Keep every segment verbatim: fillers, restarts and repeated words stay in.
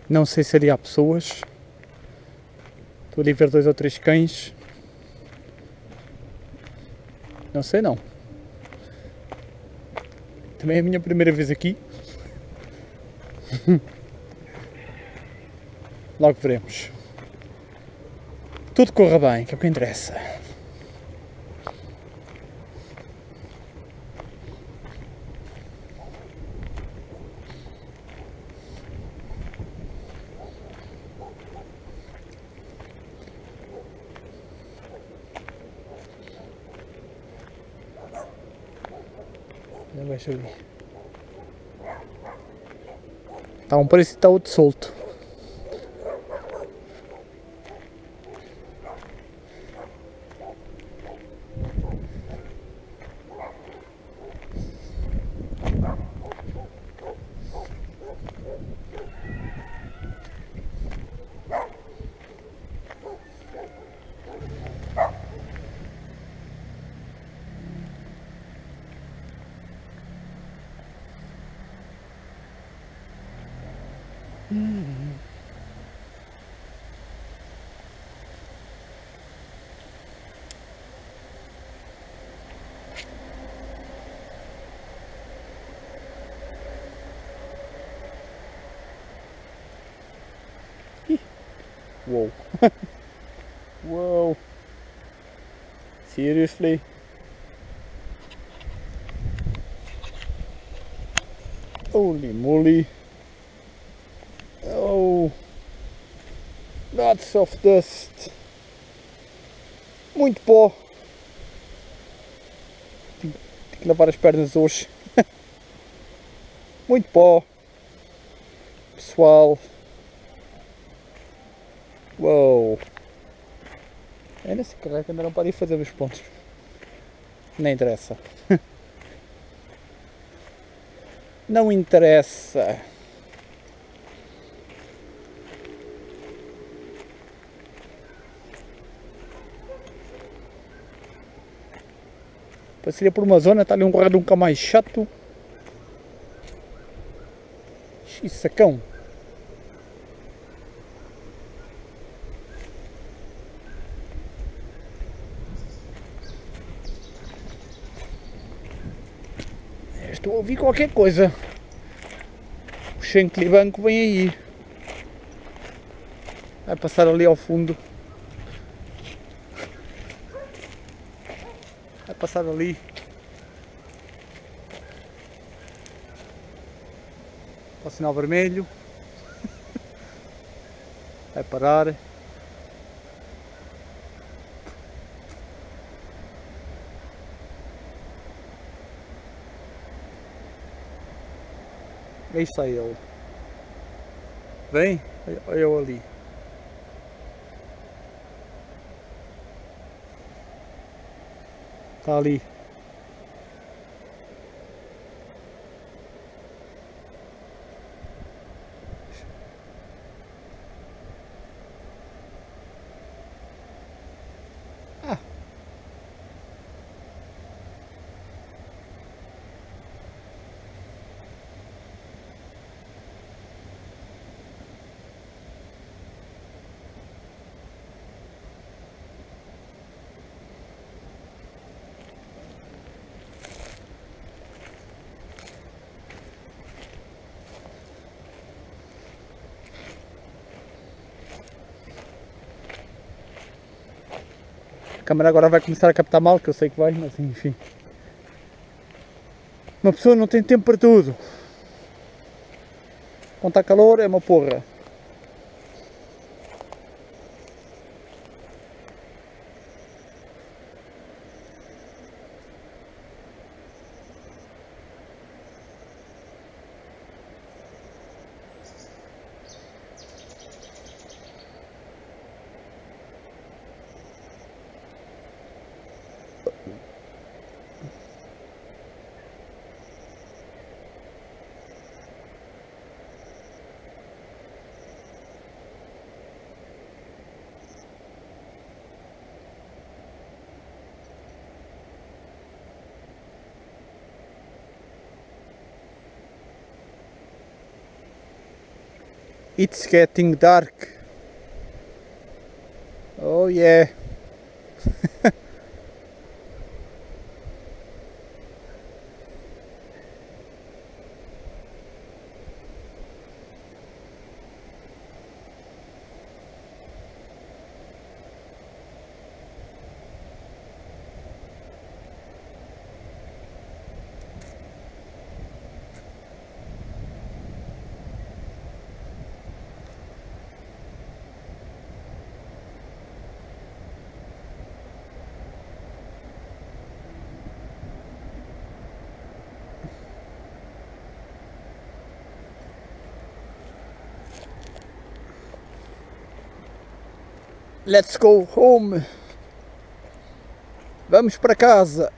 Não sei se ali há pessoas. Estou ali a ver dois ou três cães. Não sei não. Também é a minha primeira vez aqui. Logo veremos. Tudo corra bem, que é o que interessa. Já vai chover. Está um parecido, está outro solto. Hum. Whoa. Whoa. Seriously? Holy moly. Oh. Lots of dust. Muito pó. Tenho, tenho que lavar as pernas hoje. Muito pó. Pessoal. Uou! É nesse carro que andaram para ir fazer os pontos. Nem interessa. Não interessa. Passaria por uma zona, está ali um corredor um bocado mais chato. Ixi, sacão. Estou a ouvir qualquer coisa. O Shankly Banco vem aí. Vai passar ali ao fundo. Vai passar ali. Para o sinal vermelho. Vai parar. Aí está ele. Vem, olha eu ali. Está ali. Ah. A câmera agora vai começar a captar mal, que eu sei que vai, mas enfim. Uma pessoa não tem tempo para tudo. Quando está calor é uma porra. It's getting dark. Oh yeah. Let's go home. Vamos para casa.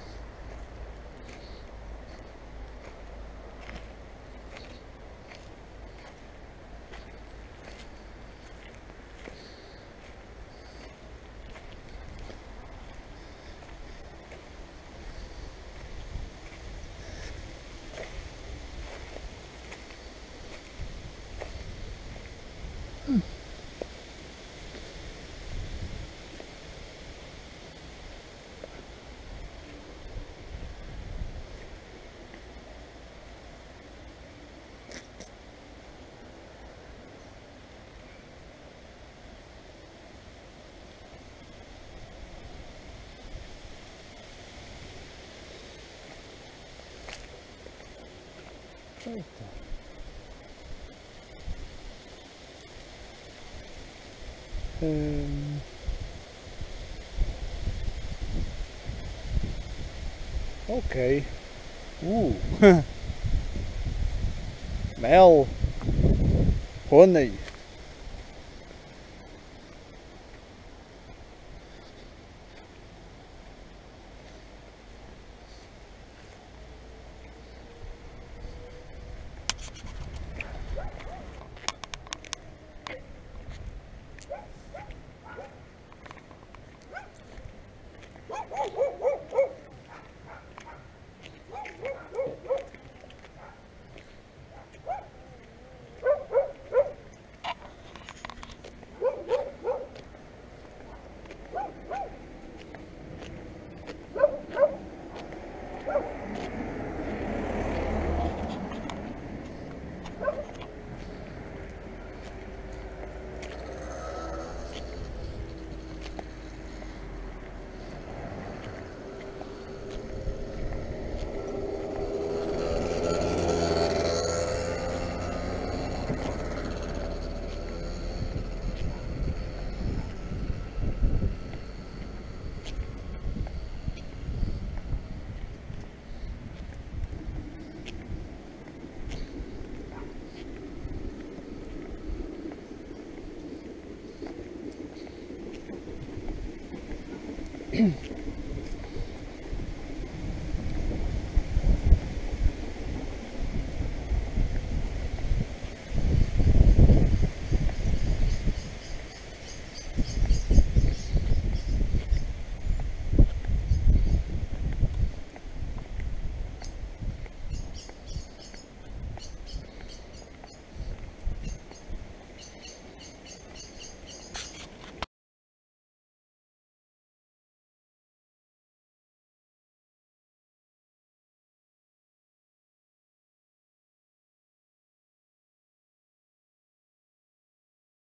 Eita. Hum. Ok. Uh. Mel. Honey.